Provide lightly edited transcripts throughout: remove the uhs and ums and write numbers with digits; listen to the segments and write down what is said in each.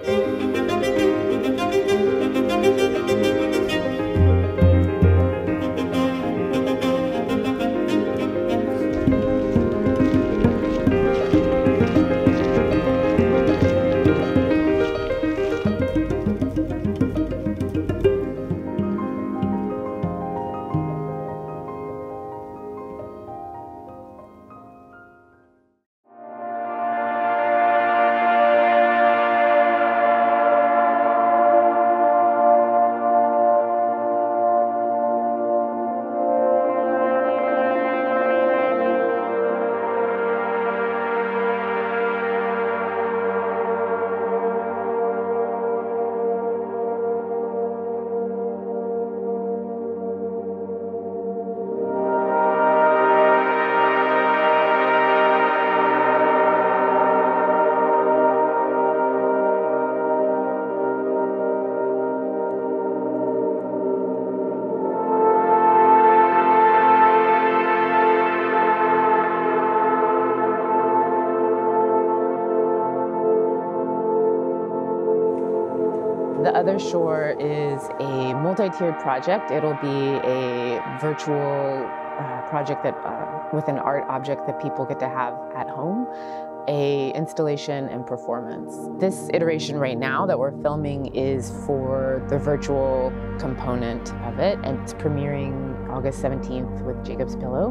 The Other Shore is a multi-tiered project. It'll be a virtual project that with an art object that people get to have at home, a installation and performance. This iteration right now that we're filming is for the virtual component of it, and it's premiering August 17th with Jacob's Pillow.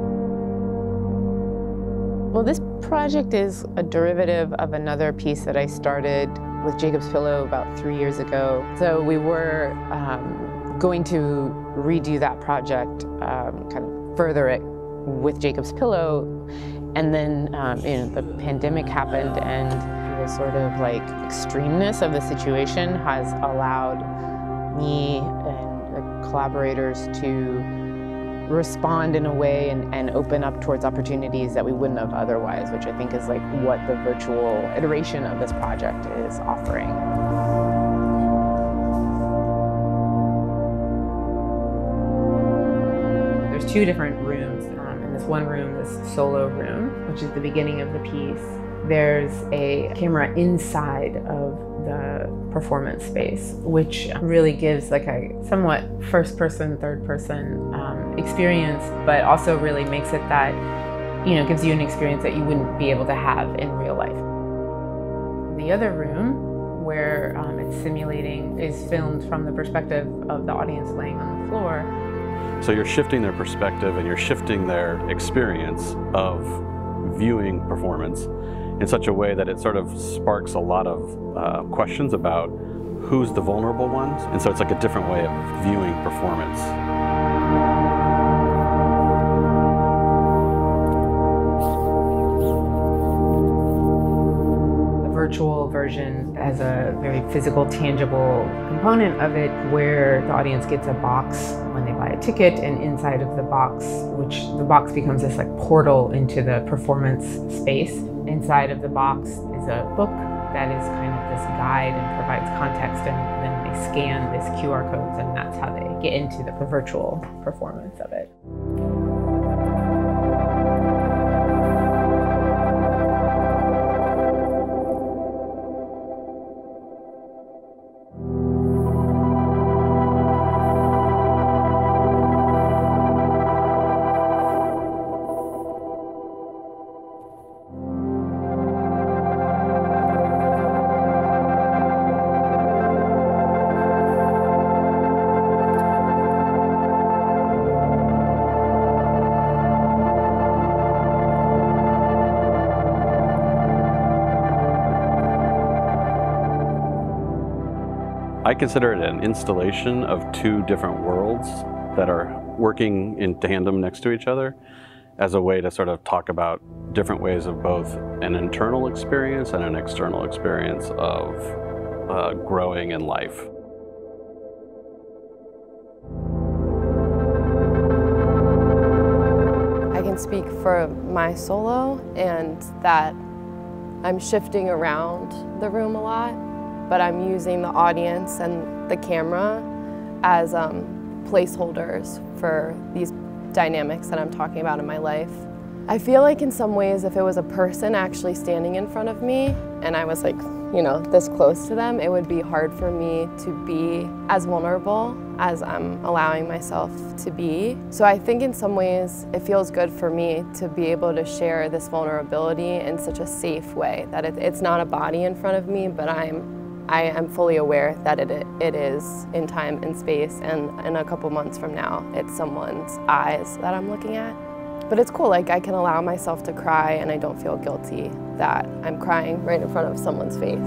Well, this project is a derivative of another piece that I started with Jacob's Pillow about 3 years ago. So we were going to redo that project, kind of further it with Jacob's Pillow, and then the pandemic happened, and the sort of like extremeness of the situation has allowed me and the collaborators to respond in a way and open up towards opportunities that we wouldn't have otherwise, which I think is like what the virtual iteration of this project is offering. There's two different rooms. In this one room, this solo room, which is the beginning of the piece, there's a camera inside of the performance space, which really gives like a somewhat first-person, third-person experience, but also really makes it that, gives you an experience that you wouldn't be able to have in real life. The other room, where it's simulating, is filmed from the perspective of the audience laying on the floor. So you're shifting their perspective and you're shifting their experience of viewing performance in such a way that it sort of sparks a lot of questions about who's the vulnerable ones. And so it's like a different way of viewing performance. The virtual version has a very physical, tangible component of it where the audience gets a box when they buy a ticket, and inside of the box, which the box becomes this like portal into the performance space. Inside of the box is a book that is kind of this guide and provides context, and then they scan this QR codes, and that's how they get into the virtual performance of it. I consider it an installation of two different worlds that are working in tandem next to each other as a way to sort of talk about different ways of both an internal experience and an external experience of growing in life. I can speak for my solo, and that I'm shifting around the room a lot, but I'm using the audience and the camera as placeholders for these dynamics that I'm talking about in my life. I feel like in some ways if it was a person actually standing in front of me and I was like, you know, this close to them, it would be hard for me to be as vulnerable as I'm allowing myself to be. So I think in some ways it feels good for me to be able to share this vulnerability in such a safe way, that it's not a body in front of me, but I am fully aware that it is in time and space, and in a couple months from now, it's someone's eyes that I'm looking at. But it's cool, like I can allow myself to cry and I don't feel guilty that I'm crying right in front of someone's face.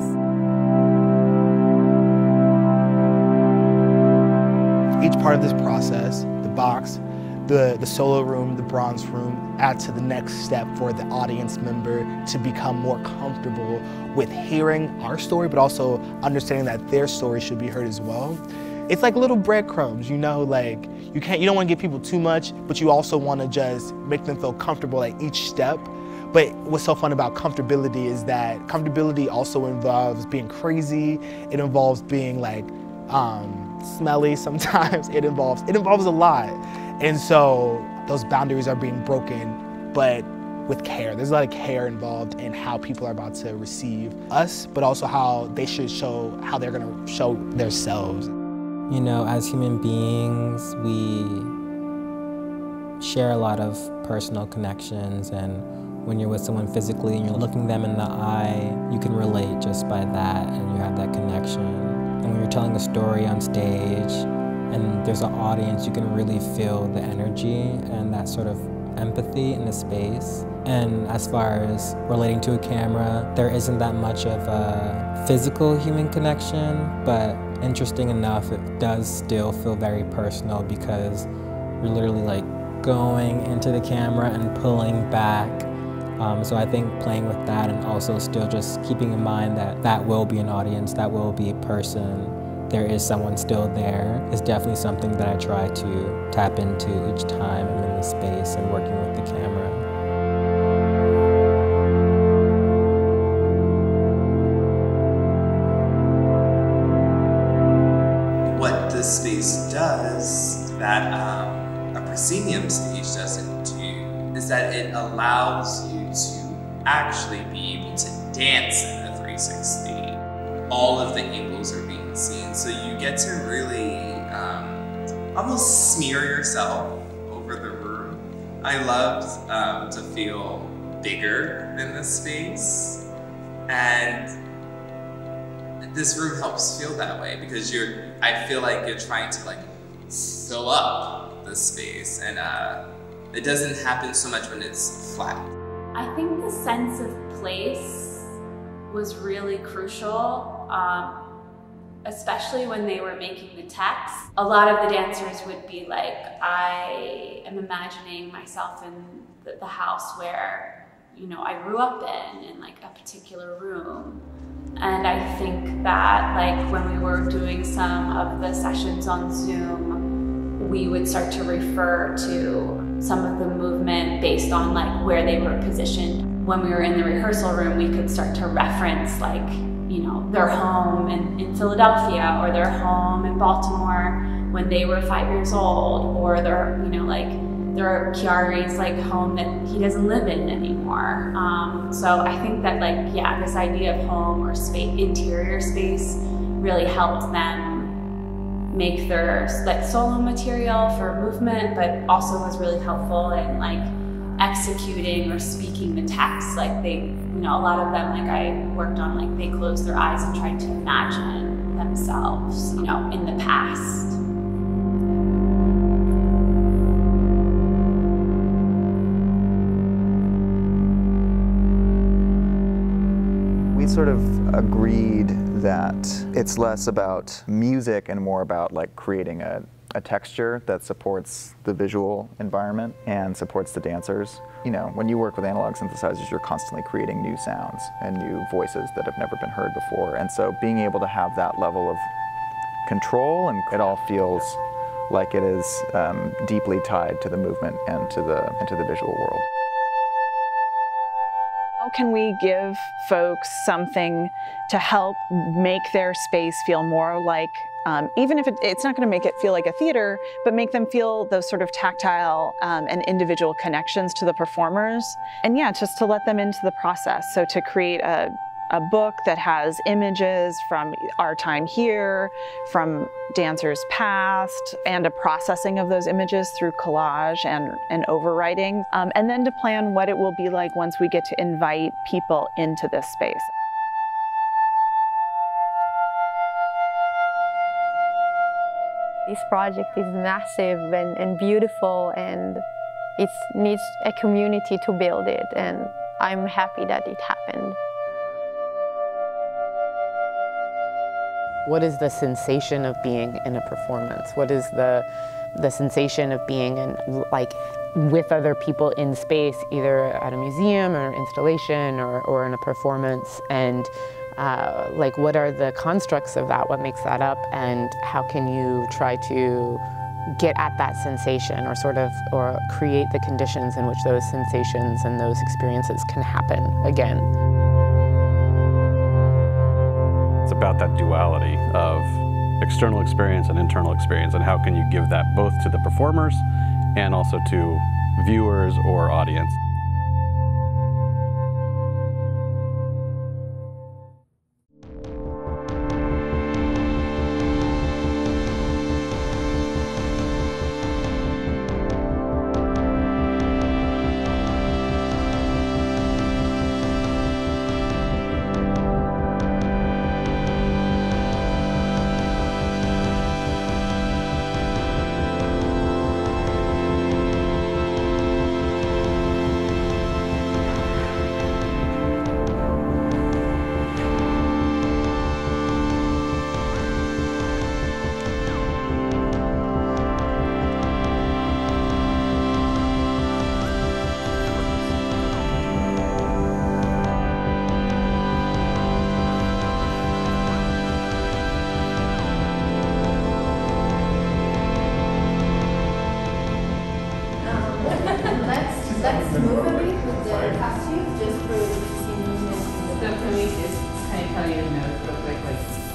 Each part of this process, the box, the solo room, the bronze room, add to the next step for the audience member to become more comfortable with hearing our story, but also understanding that their story should be heard as well. It's like little breadcrumbs, you know, like you don't want to give people too much, but you also want to just make them feel comfortable at each step. But what's so fun about comfortability is that comfortability also involves being crazy. It involves being like smelly sometimes. It involves a lot. And so those boundaries are being broken, but with care. There's a lot of care involved in how people are about to receive us, but also how they should show, how they're gonna show themselves. You know, as human beings, we share a lot of personal connections, and when you're with someone physically and you're looking them in the eye, you can relate just by that, and you have that connection. And when you're telling a story on stage and there's an audience, you can really feel the energy and that sort of empathy in the space. And as far as relating to a camera, there isn't that much of a physical human connection, but interesting enough, it does still feel very personal because we're literally like going into the camera and pulling back. So I think playing with that and also still just keeping in mind that that will be an audience, that will be a person, there is someone still there, is definitely something that I try to tap into each time I'm in the space and working with the camera. What this space does that a proscenium stage doesn't do is that it allows you to actually be able to dance in a 360. All of the angles are being seen, so you get to really almost smear yourself over the room. I loved to feel bigger in this space, and this room helps feel that way because I feel like you're trying to like fill up the space, and it doesn't happen so much when it's flat. I think the sense of place was really crucial, especially when they were making the text. A lot of the dancers would be like, I am imagining myself in the house where, you know, I grew up in like a particular room. And I think that like when we were doing some of the sessions on Zoom, we would start to refer to some of the movement based on like where they were positioned. When we were in the rehearsal room, we could start to reference like, you know, their home in Philadelphia or their home in Baltimore when they were 5 years old, or their, you know, like their Chiari's like home that he doesn't live in anymore. So I think that like, yeah, this idea of home or space, interior space really helped them make their like solo material for movement, but also was really helpful in like executing or speaking the text. Like they, you know, a lot of them, like I worked on, like they closed their eyes and tried to imagine themselves, you know, in the past. We sort of agreed that it's less about music and more about like creating a texture that supports the visual environment and supports the dancers. You know, when you work with analog synthesizers, you're constantly creating new sounds and new voices that have never been heard before. And so being able to have that level of control, and it all feels like it is deeply tied to the movement and to the visual world. How can we give folks something to help make their space feel more like Even if it's not going to make it feel like a theater, but make them feel those sort of tactile and individual connections to the performers. And yeah, just to let them into the process. So to create a book that has images from our time here, from dancers past, and a processing of those images through collage and overwriting. And then to plan what it will be like once we get to invite people into this space. This project is massive and beautiful, and it needs a community to build it, and I'm happy that it happened. What is the sensation of being in a performance? What is the sensation of being in, like, with other people in space, either at a museum or installation or in a performance? And like, what are the constructs of that? What makes that up? And how can you try to get at that sensation, or create the conditions in which those sensations and those experiences can happen again? It's about that duality of external experience and internal experience, and how can you give that both to the performers and also to viewers or audience. Let's move a bit with the costume just for the scene. So can we just kind of tell you to know real quick, like